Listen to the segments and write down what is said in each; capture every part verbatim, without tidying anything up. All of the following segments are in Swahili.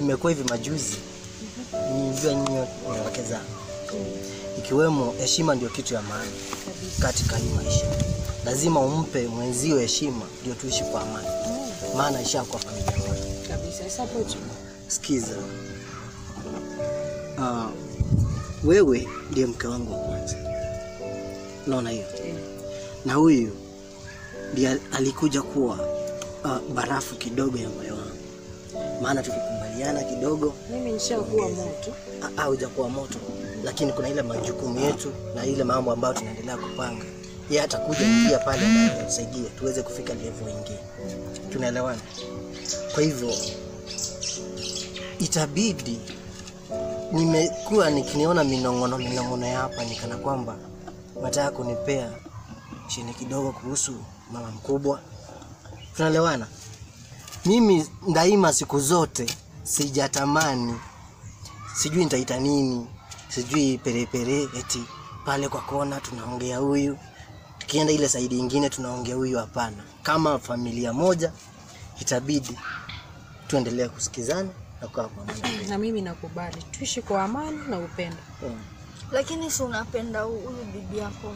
imekuwa hivi majuzi. Nilijua nyinyi ni wake zangu. Ikiwemo heshima ndio kitu ya maana katika hii maisha. Lazima umpe mwenzio heshima ndio tuishi kwa amani. Maana ishakuwa familia moja. Kabisa, support. Sikiza. Ah, uh, wewe ndiye mke wangu wa kwanza. Naona hiyo. Yeah. Na huyu ndiye alikuja kuwa uh, barafu kidogo ya moyo wangu. Maana tukikubaliana kidogo, mimi nishakuwa moto. Au hujakuwa moto, lakini kuna ile majukumu yetu na ile mambo ambayo tunaendelea kupanga. Yeye atakuja ingia pale na kusaidia tuweze kufika level nyingine. Tunaelewana? Kwa hivyo itabidi, nimekuwa nikiniona minongono minongono hapa nikana kwamba nataka kunipea chini kidogo kuhusu mama mkubwa. Tunaelewana? Mimi daima siku zote sijatamani, sijui nitaita nini, sijui perepere eti pale kwa kona tunaongea huyu, tukienda ile side nyingine tunaongea huyu. Hapana. Kama familia moja itabidi tuendelee kusikizana na kukaa kwa amani. Na mimi nakubali tuishi kwa amani na upendo. Hmm. Lakini si unapenda huyu bibi yako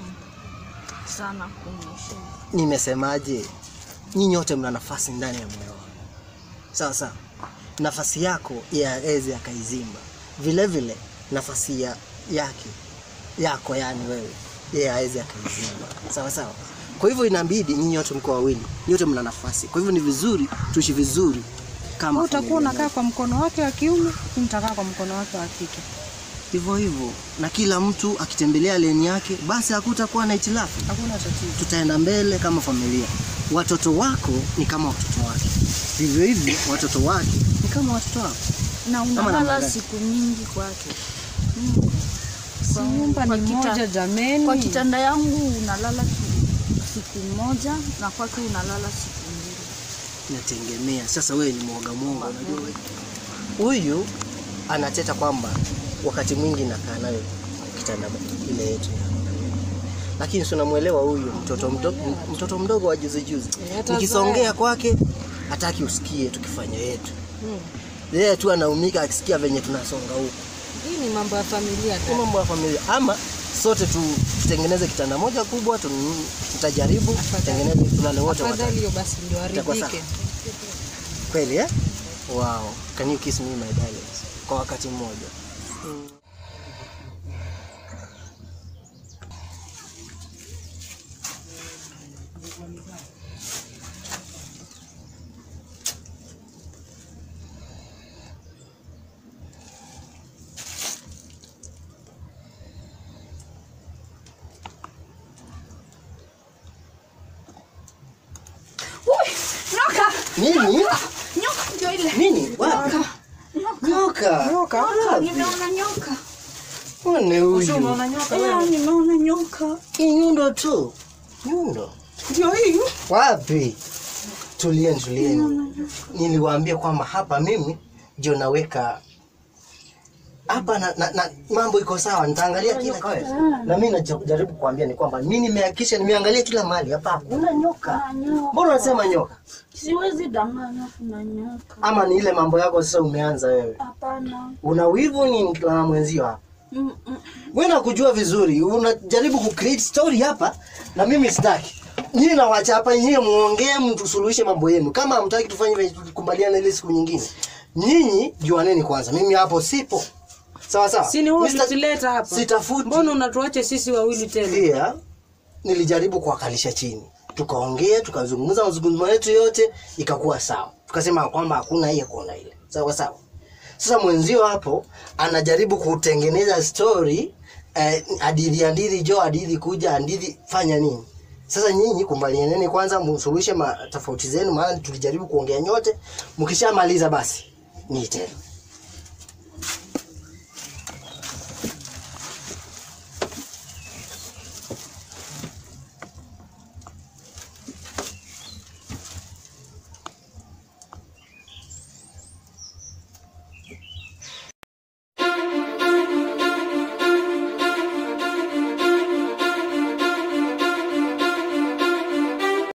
sana kumheshimu. Nimesemaje? Nyinyi wote mna nafasi ndani ya moyo wangu. Sawa sawa. Nafasi yako ya eze akaizimba. Vile vile nafasi ya yake yako yani wewe yeye aeze akaizimba. Sawa sawa. Kwa hivyo inabidi nyinyi wote mko wawili, wote mna nafasi. Kwa hivyo ni vizuri tuishi vizuri. Kama utakuwa unakaa kwa mkono wake wa kiume, nitakaa kwa mkono wake wa kike. Hivyo hivyo, na kila mtu akitembelea leni yake, basi hakutakuwa na itilafu. Hakuna tatizo. Tutaenda mbele kama familia. Watoto wako ni kama watoto wake. Vivyo hivyo watoto wake ni kama watoto wako. Na unalala siku nyingi kwake. Mm. Kwa nyumba ni moja jameni. Kwa kitanda yangu unalala siku moja na kwake unalala siku mbili. Nategemea. Sasa wewe ni mwoga mwoga unajua wewe. Huyu anateta kwamba wakati mwingi nakaa naye kitanda ile yetu. Lakini si unamuelewa huyu mtoto mdogo, mtoto mdogo wa juzi juzi. Nikisongea kwake hataki usikie tukifanya yetu. Hmm. Yeye tu anaumika akisikia venye tunasonga huko. Hii ni mambo ya familia tu. Mambo ya familia. Ama sote tu tutengeneze kitanda moja kubwa, tutajaribu tutengeneze tulale wote watatu. Afadhali hiyo basi ndio aridhike. Kweli eh? Wow. Can you kiss me my darling? Kwa wakati mmoja. Hmm. Nini? Nyoka ndio ile. Nini? Wapi? Nyoka. Nyoka. Nimeona nyoka. One huyu. Unaona nyoka wewe? Eh, nimeona nyoka. Hii nyundo tu. Nyundo. Ndio hii. Wapi? Tulieni, tulieni. Niliwaambia kwamba hapa mimi ndio naweka hapa na, na, na mambo iko sawa, nitaangalia kila kitu. Na mimi najaribu kuambia ni kwamba mimi nimehakikisha nimeangalia kila mahali hapa hakuna nyoka. Mbona unasema nyoka? Siwezi danganya kuna nyoka. Ama ni ile mambo yako sasa umeanza wewe? Hapana. Una wivu ni na mwenzio hapa? Mm. -mm. Wewe nakujua vizuri, unajaribu ku create story hapa na mimi sitaki. Nyinyi na wacha hapa, nyinyi muongee mtusuluhishe mambo yenu. Kama hamtaki tufanye vile tukubaliana ile siku nyingine. Nyinyi juaneni kwanza. Mimi hapo sipo. Sawa sawa. Si ni wewe utileta hapa. Sitafuti. Mbona unatuache sisi wawili tena? Pia nilijaribu kuwakalisha chini. Tukaongea, tukazungumza mazungumzo yetu yote ikakuwa sawa. Tukasema kwamba hakuna hiyo kona ile. Sawa sawa. Sasa mwenzio hapo anajaribu kutengeneza story, eh, hadithi hadithi jo hadithi kuja hadithi fanya nini? Sasa nyinyi kumbalianeni kwanza, msuluhishe tofauti zenu, maana tulijaribu kuongea nyote. Mkishamaliza basi niite.